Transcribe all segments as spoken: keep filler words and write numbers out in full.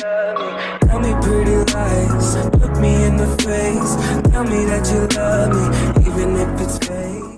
love me. Tell me pretty lies, look me in the face. Tell me that you love me, even if it's fake.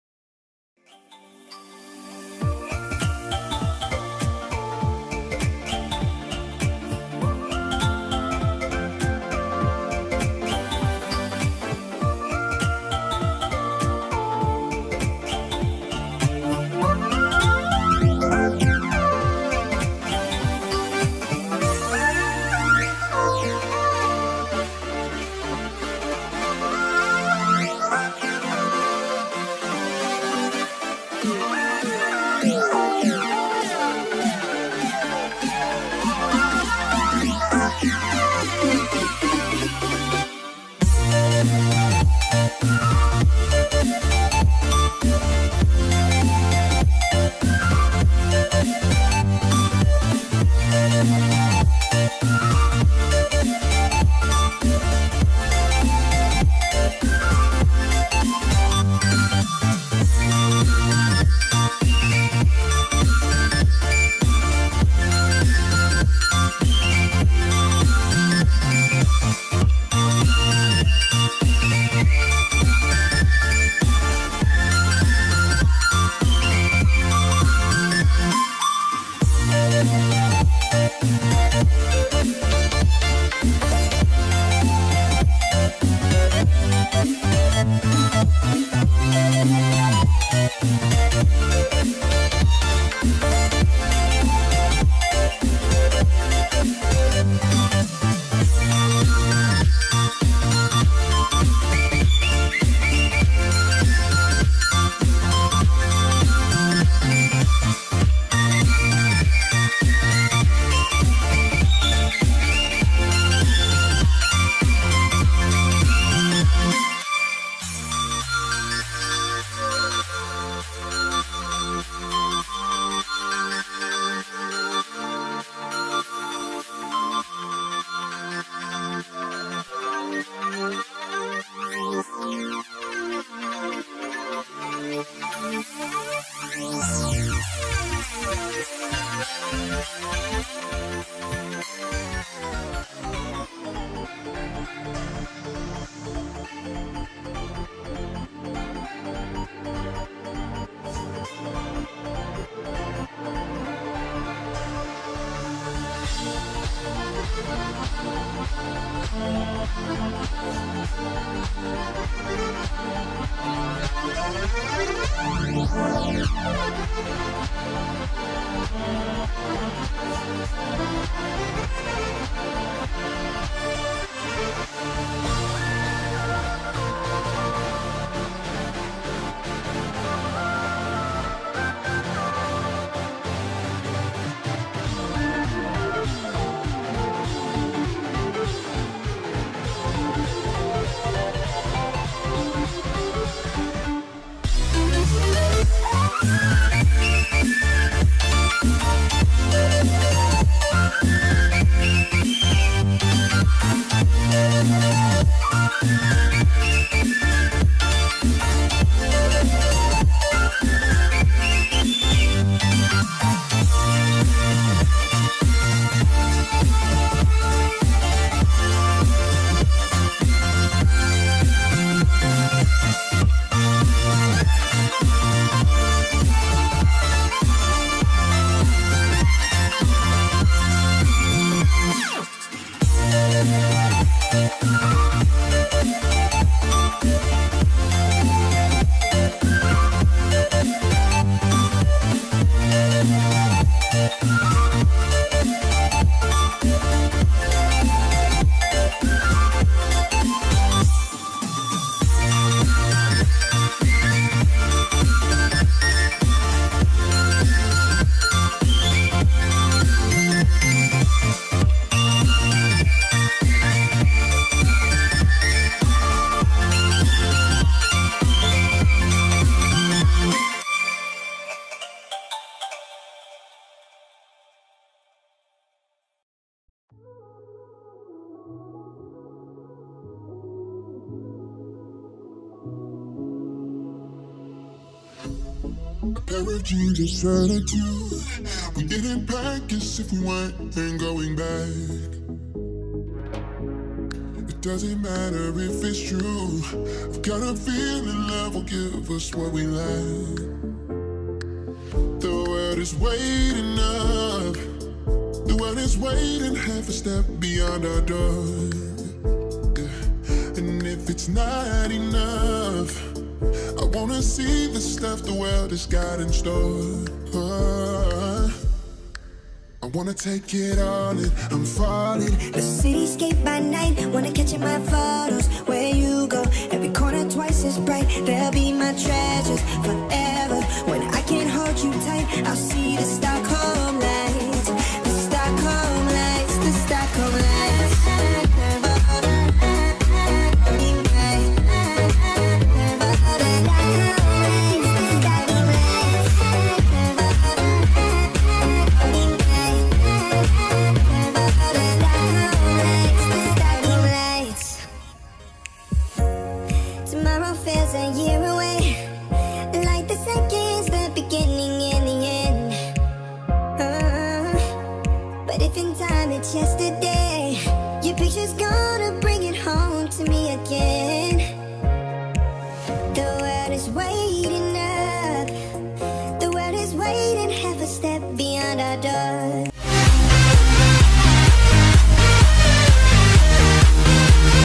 A pair of jeans and attitude. We didn't pack as if we weren't going back. doesn't matter if it's true. I've got a feeling love will give us what we lack. The world is waiting up. The world is waiting half a step beyond our door. Yeah. And if it's not enough, I wanna see the stuff the world has got in store. Oh, I wanna take it all in, I'm falling. The cityscape by night, wanna catch in my photos. Where you go, every corner twice as bright. They'll be my treasures forever. When I can't hold you tight, I'll see the Stockholm